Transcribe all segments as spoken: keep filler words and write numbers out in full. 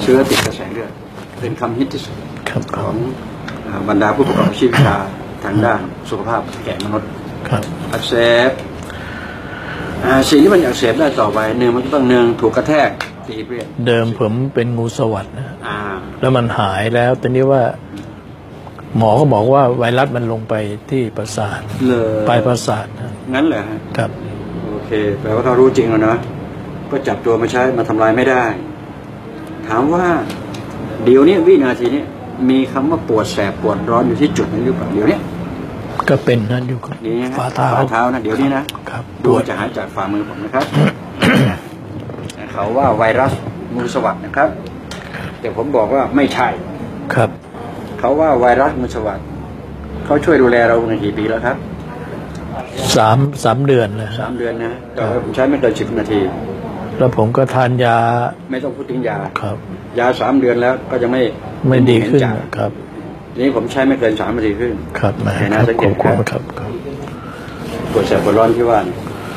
เชื้อติดกระแสเลือดเป็นคำฮิตที่สุดของบรรดาผู้ประกอบอาชีพวิชาทางด้านสุขภาพแก่มนุษย์อักเสบสิ่งที่มันอักเสบได้ต่อไปเนื้อมันก็ต้องเนืองถูกกระแทกตีเปลี่ยนเดิมผมเป็นงูสวัสด์นะแล้วมันหายแล้วตอนนี้ว่าหมอก็บอกว่าไวรัสมันลงไปที่ประสาทปลายประสาทนะงั้นเหรอครับโอเคแปลว่าเขารู้จริงแล้วนะก็จับตัวมาใช้มาทำลายไม่ได้ถามว่าเดี๋ยวนี้วินาทีนี้มีคำว่าปวดแสบปวดร้อนอยู่ที่จุดนั้นหรือเปล่าเดี๋ยวนี้ก็เป็นนั่นอยู่ฝ่าเท้าฝ่าเท้านะเดี๋ยวนี้นะครับดูจะหายจากฝ่ามือผมนะครับ เขาว่าไวรัสงูสวัสด์นะครับแต่ผมบอกว่าไม่ใช่ครับเขาว่าไวรัสงูสวัสด์เขาช่วยดูแลเราในกี่ปีแล้วครับสามสามเดือนเลยสามเดือนนะแต่ผมใช้ไม่เกินสิบนาทีแล้วผมก็ทานยาไม่ต้องพูดถึงยาครับยาสามเดือนแล้วก็จะไม่ไม่ดีขึ้นครับนี่ผมใช้ไม่เกินสามนาทีขึ้นครับแม่ครับขอบคุณครับปวดแสบปวดร้อนที่ว่า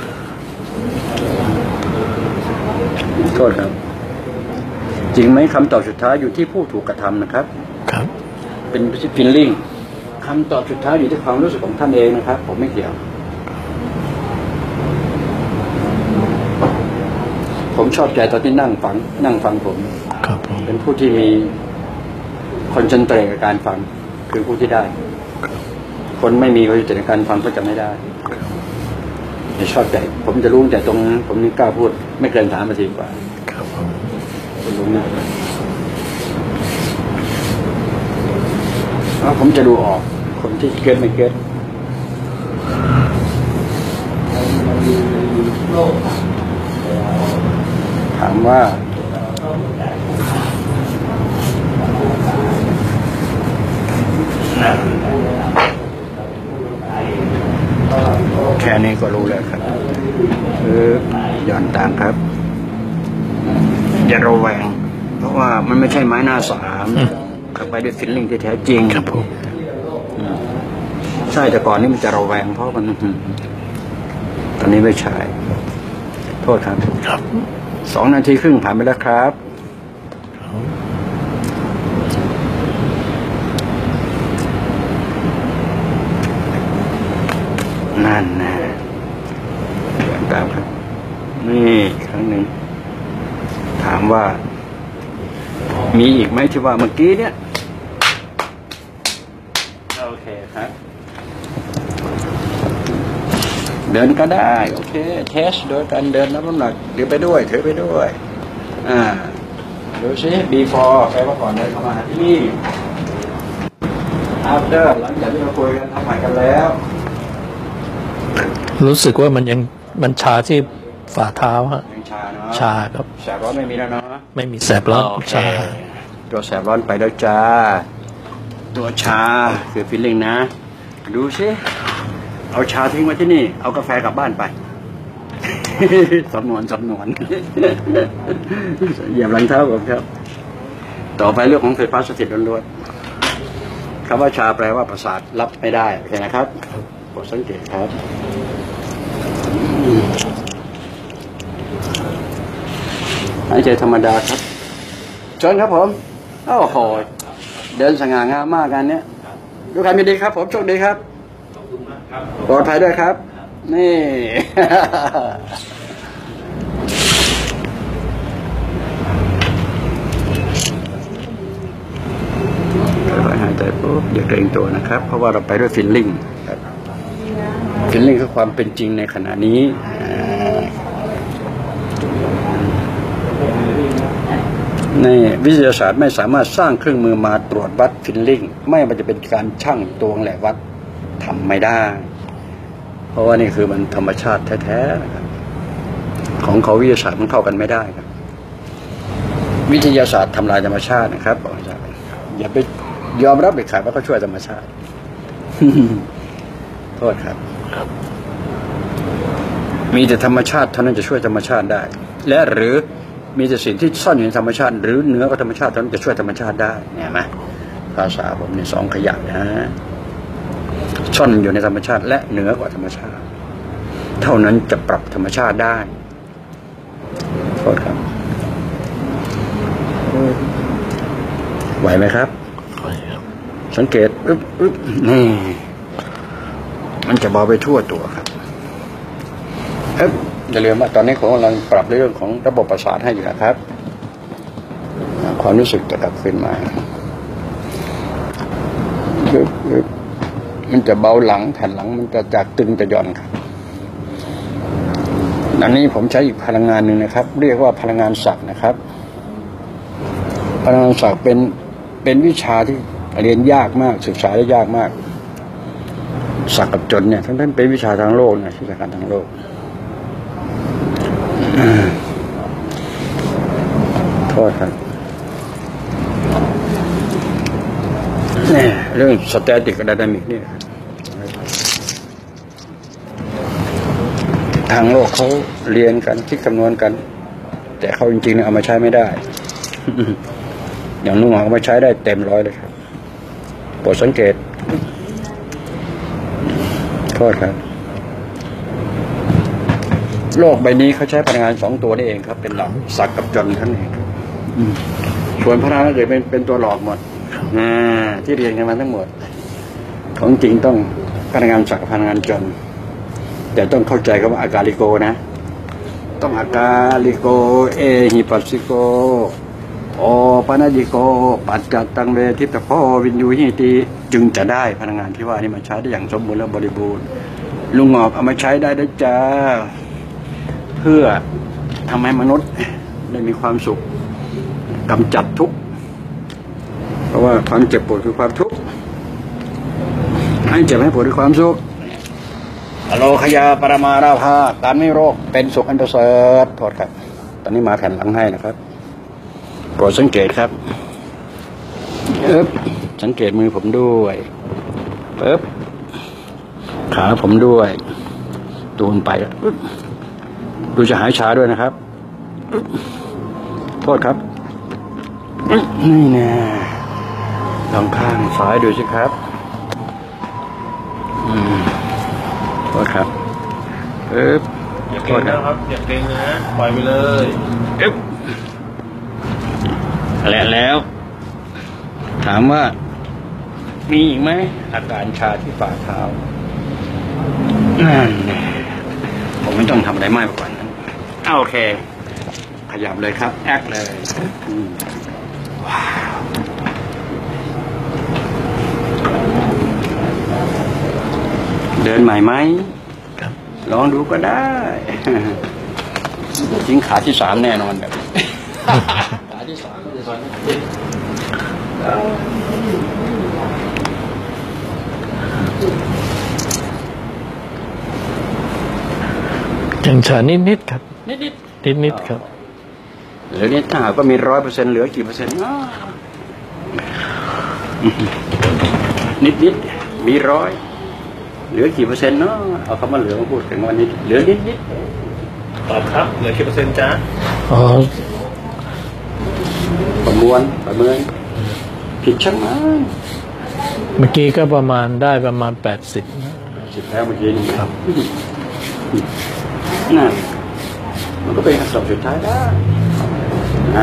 โทษครับจริงไหมคำตอบสุดท้ายอยู่ที่ผู้ถูกกระทำนะครับครับเป็นฟิลลิ่งคำตอบสุดท้ายอยู่ที่ความรู้สึกของท่านเองนะครับผมไม่เกี่ยวผมชอบใจตอนที่นั่งฟังนั่งฟังผมเป็นผู้ที่มีคอนเซนเทรตกับการฟังคือผู้ที่ได้คนไม่มีคอนเซนเทรตในการฟังก็จะไม่ได้ชอบใจผมจะรู้แต่ตรงผมนี่กล้าพูดไม่เกินสามนาทีกว่าคุณรู้นะแล้วผมจะดูออกคนที่เก็ตไม่เก็ตถามว่าแค่นี้ก็รู้แล้วครับเออย้อนตามครับอย่าระแวงเพราะว่ามันไม่ใช่ไม้หน้าสามขับไปด้วยฟิลลิ่งที่แท้จริงครับผมใช่แต่ก่อนนี้มันจะระแวงเพราะมันตอนนี้ไม่ใช่โทษครับครับสองนาทีครึ่งผ่านไปแล้วครับนั่นนะตามครับนี่ครั้งหนึ่งถามว่ามีอีกไหมที่ว่าเมื่อกี้เนี่ยโอเคครับเดินก็ได้โอเคเทสโดยการเดินน้ำหนักเดี๋ยวไปด้วยถือไปด้วยอ่าดูซิ before แปลว่าก่อนเดินเข้ามาที่นี่ after หลังจากที่เราคุยกันทำใหม่กันแล้วรู้สึกว่ามันยังมันชาที่ฝ่าเท้าฮะยังชาเนาะชาครับแสบร้อนไม่มีแล้วเนาะไม่มีแสบร้อนชาตัวแสบร้อนไปแล้วจ้าตัวชาคือฟีลลิ่งนะดูซิเอาชาทิ้งไว้ที่นี่เอากาแฟกลับบ้านไปสำนวนสำนวนเหยียบหลังเท้าผมครับต่อไปเรื่องของไฟฟ้าสถิตล้วนๆคำว่าชาแปลว่าประสาทรับไม่ได้โอเคนะครับโปรดสังเกตครับหายใจธรรมดาครับเชิญครับผมโอ้โหเดินสง่างามมากกันเนี้ยทุกท่านมีดีครับผมโชคดีครับปลอดภัยด้วยครับนี่ค่อยๆหายใจปุ๊บอย่าเกรงตัวนะครับเพราะว่าเราไปด้วยฟีลลิ่งฟีลลิ่งคือความเป็นจริงในขณะนี้ในวิทยาศาสตร์ไม่สามารถสร้างเครื่องมือมาตรวจวัดฟีลลิ่งไม่ว่าจะเป็นการชั่งตวงและวัดทำไม่ได้เพราะว่านี่คือมันธรรมชาติแท้ๆนะครับของเขาวิทยาศาสตร์มันเข้ากันไม่ได้ครับวิทยาศาสตร์ทำลายธรรมชาตินะครับบอกอาจารย์อย่าไปยอมรับเด็ดขาดว่าเขาช่วยธรรมชาติโทษครับมีแต่ธรรมชาติเท่านั้นจะช่วยธรรมชาติได้และหรือมีแต่สิ่งที่ซ่อนอยู่ในธรรมชาติหรือเหนือกว่าธรรมชาติเท่านั้นจะช่วยธรรมชาติได้เห็นไหมภาษาผมในสองขยักนะซ่อนอยู่ในธรรมชาติและเหนือกว่าธรรมชาติเท่านั้นจะปรับธรรมชาติได้โทษครับไหวไหมครับสังเกตอึ๊บอึ๊บนี่มันจะเบาไปทั่วตัวครับเอ๊ะอย่าลืมว่าตอนนี้ผมกำลังปรับเรื่องของระบบประสาทให้อยู่นะครับความรู้สึกจะกลับขึ้นมาอึ๊บอึ๊บมันจะเบาหลังแผ่นหลังมันจะจากตึงจะหย่อนครับอันนี้ผมใช้อีกพลังงานหนึ่งนะครับเรียกว่าพลังงานศักดิ์นะครับพลังงานศักดิ์เป็นเป็นวิชาที่เรียนยากมากศึกษาได้ยากมากศักดิ์กับจนเนี่ยทั้งนั้นเป็นวิชาทางโลกนะที่สำคัญทางโลกโทษครับนี่เรื่องสแตติกกับไดนามิกนี่ทางโลกเขาเรียนกันคิดคำนวณกันแต่เขาจริงๆเนี่ยเอามาใช้ไม่ได้อย่างนุ่งเอามาใช้ได้เต็มร้อยเลยครับโปรดสังเกตโทษครับโลกใบนี้เขาใช้พลังงานสองตัวนี่เองครับเป็นหลักศักดิ์กับจนทั้งเองส่วนพลังงานอื่นเป็นเป็นตัวหลอกหมดนะที่เรียนกันมาทั้งหมดของจริงต้องพลังงานศักดิ์กับพลังงานจนแต่ต้องเข้าใจครับว่าอากาลิโกนะต้องอากาลิโกเอหิปัสสิโกโอปนาจิโกปัจจัตตังเวทิตะโพวินยูหิติจึงจะได้พลังงานที่ว่านี่มาใช้ได้อย่างสมบูรณ์และบริบูรณ์ลุงงอกเอามาใช้ได้ด้วยจ้าเพื่อทำให้มนุษย์ได้มีความสุขกำจัดทุกข์เพราะว่าความเจ็บปวดคือความทุกข์ให้เจ็บให้ปวดคือความสุขอโลคยาปรมาราภาการไม่โรคเป็นสุขอันประเสริฐโทษครับตอนนี้มาแผ่นหลังให้นะครับโปรดสังเกตครับเอ๊บสังเกตมือผมด้วยเอ๊บขาผมด้วยตูนไปดูจะหายชาด้วยนะครับโทษครับนี่นะลองข้างซ้ายดูสิครับโทษครับเอ๊บอย่าเกรงนะครับอย่าเกรงนะปล่อยไปเลยเอ๊บและแล้วถามว่ามีอีกไหมอาการชาที่ฝ่าเท้านั่นผมไม่ต้องทำอะไรมากกว่านั้นโอเคขยับเลยครับแอคเลยว้าวเดินใหม่ไหมลองดูก็ได้ทิ้งขาที่สามแน่นอนแบบขาที่สามจะสอนยังชานิดนิดครับนิดนิดนิดนิดครับเหลือนิดถ้าก็มีร้อยเปอร์เซ็นต์เหลือกี่เปอร์เซ็นต์นิดนิดมีร้อยเหลือกี่เปอร์เซ็นต์เนาะเอาคำว่าเหลือมาพูดถึงวันนี้เหลือนิดนิดตอบครับเหลือกี่เปอร์เซ็นต์จ๊ะอ๋อประมวลประเมินผิดช่างมันเมื่อกี้ก็ประมาณได้ประมาณแปดสิบสิบแล้วเมื่อกี้นี่ครับนั่นมันก็เป็นคำตอบสุดท้ายได้นะ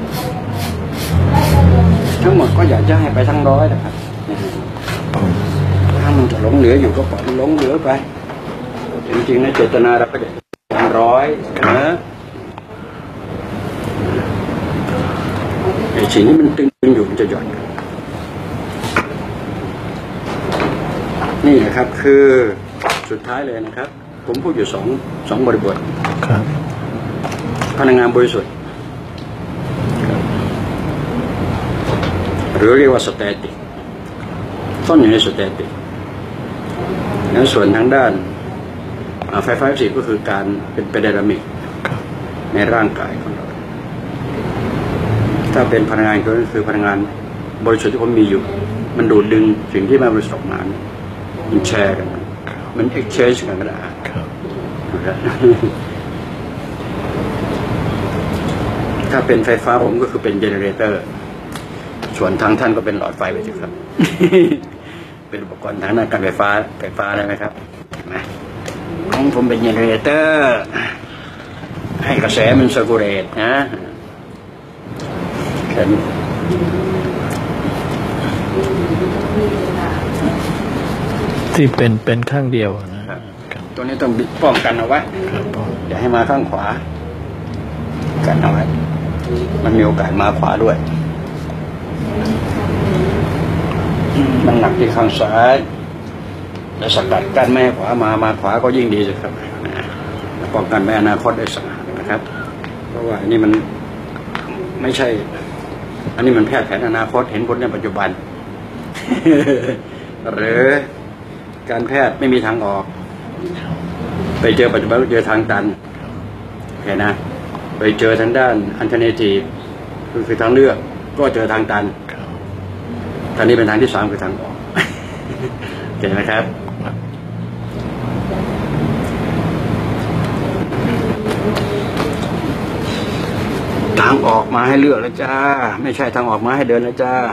ทั้งหมดก็อยากจะให้ไปทั้งร้อยนะครับถ้ามันจะหลงเหลืออยู่ก็ปล่อยมันหลงเหลือไปจริงๆในเจตนาเราก็จะทั้งร้อยนะไอ้สิ่งที่มันตึงอยู่มันจะหย่อนนี่นะครับคือสุดท้ายเลยนะครับผมพูดอยู่สองสองบริบทครับพลังงานบริสุทธิ์หรือเรียกว่าสแตติกต้นอยู่ในสแตติกแล้วส่วนทางด้านไฟฟ้าสิบก็คือการเป็นไดนามิกในร่างกายของเราถ้าเป็นพลังงานก็คือพลังงานบริสุทธิ์ที่ผมมีอยู่มันดูดดึงสิ่งที่มาบริสุทธิ์ออกมามันแชร์กันมัน exchange กันก็ได้ถ้าเป็นไฟฟ้าผมก็คือเป็นเจเนเรเตอร์ส่วนทางท่านก็เป็นหลอดไฟไปสิครับ เป็นอุปกรณ์ทางด้านการไฟฟ้าไฟฟ้าได้ไหมครับนะของผมเป็นเจเนเรเตอร์ให้กระแสมันเซอร์คูลเลตนะแค่นี้ที่เป็นเป็นข้างเดียวนะครับตัวนี้ต้องป้องกันเอาไว้อย่าให้มาข้างขวากันเอาไว้มันมีโอกาสมาขวาด้วยมันหนักที่ข้างซ้ายและสกัดกั้นไม่ให้ขวามามาขวาก็ยิ่งดีเลยครับป้องกันไม่อนาคตได้สงบนะครับเพราะว่าอันนี้มันไม่ใช่อันนี้มันแพทย์แผนอนาคตเห็นผลในปัจจุบัน หรือการแพทย์ไม่มีทางออกไปเจอปัจจุบันก็เจอทางตันโอเคนะไปเจอทางด้านอันเทอร์เนทีฟคือทางเลือกก็เจอทางตันทางนี้เป็นทางที่สามคือทางออกเห็นไหมครับทางออกมาให้เลือกแล้วจ้าไม่ใช่ทางออกมาให้เดินแล้วจ้า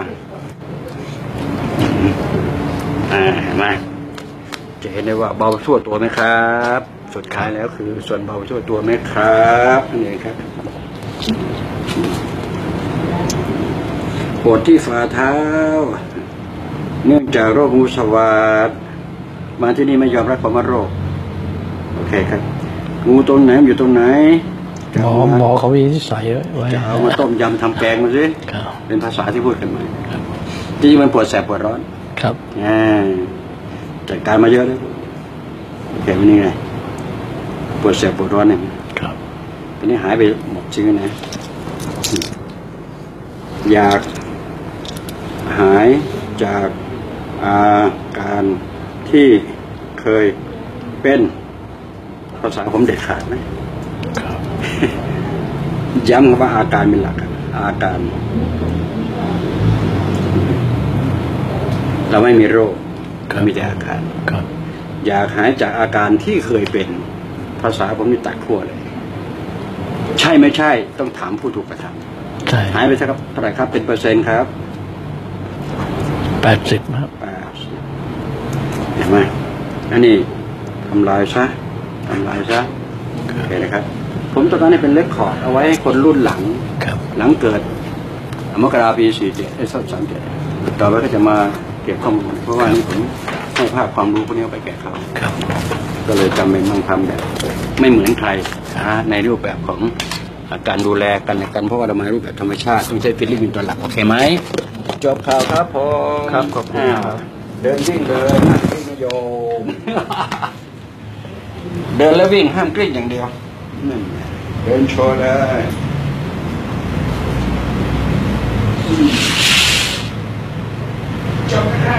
อ่ามาจะเห็นได้ว่าเบาทั่วตัวไหมครับสุดท้ายแล้วคือส่วนเบาทั่วตัวไหมครับนี่ครับปวดที่ฝ่าเท้าเนื่องจากโรคงูสวัสดมาที่นี่ไม่ยอมรับความว่าโรคโอเคครับงูตรงไหนอยู่ตรงไหนหมอหมอเขาวินิจฉัยไว้จะเอามาต้มยำทำแกงมาสิเป็นภาษาที่พูดกันมาจริงๆมันปวดแสบปวดร้อนครับอ่าจัดการมาเยอะแล้วโอเควันนี้ไงปวดแสบปวดร้อนเนี่ยครับตอนนี้หายไปหมดจริงนะอยากหายจากอาการที่เคยเป็นภาษาผมเด็ดขาดไหมย้ำว่าอาการเป็นหลักอาการเราไม่มีโรคมีแต่อาการอยากหายจากอาการที่เคยเป็นภาษาผมนี่ตัดขั้วเลยใช่ไม่ใช่ต้องถามผู้ถูกกระทำใช่หายไปสักเท่าไหร่ครับเป็นเปอร์เซ็นต์ครับแปดสิบครับเห็นไหมอันนี้ทำลายซะทำลายซะโอเคนะครับผมตอนนั้นเป็นเรคคอร์ดเอาไว้ให้คนรุ่นหลังหลังเกิดมกราปีสี่เจ็ดไอ้สักสามเจ็ดต่อไปก็จะมาเก็บข้อมูลเพราะว่านี่ผมให้ภาพความรู้พวกนี้ไปแก่เขาก็เลยจำเป็นต้องทำแบบไม่เหมือนใครนะในรูปแบบของการดูแลกันในกันเพราะว่าเรามารูปแบบธรรมชาติต้องใช้ฟิลลิ่งเป็นตัวหลักโอเคไหมจบข่าวครับผมครับขอบคุณครับเดินวิ่งเดินนั่งวิ่งโยมเดินแล้ววิ่งห้ามกลิ้งอย่างเดียวเดินโชว์เลยจบ